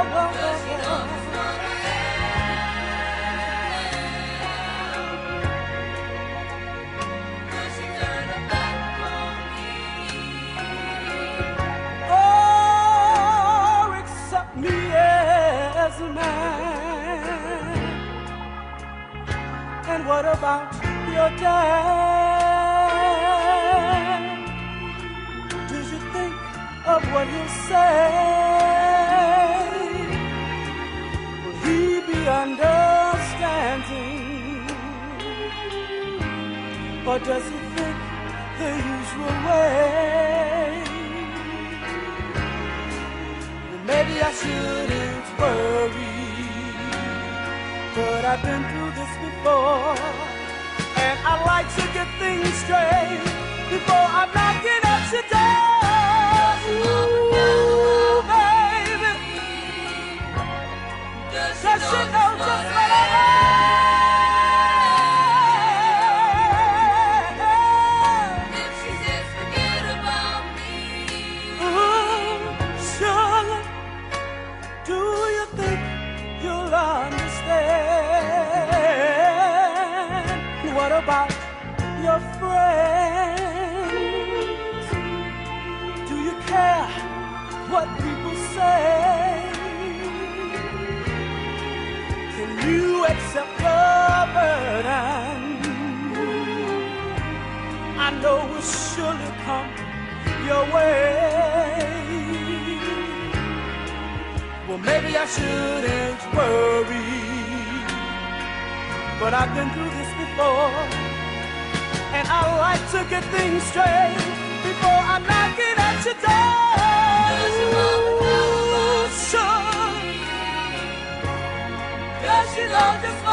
Oh, accept me as a man. And what about your dad? Did you think of what he'll say? Will he be understanding? Or does he think the usual way? Well, maybe I shouldn't worry, but I've been through this before, and I like to get things straight before I'm knocking at your door. Ooh, baby, does she know just what I am? If she says forget about me, surely, do you think you'll understand? What about your friends? Do you care what people say? Can you accept the burden I know will surely come your way? Well, maybe I shouldn't worry, but I've been through this before, and I like to get things straight before I'm knocking at your door. Does your mama know about me? Does she know just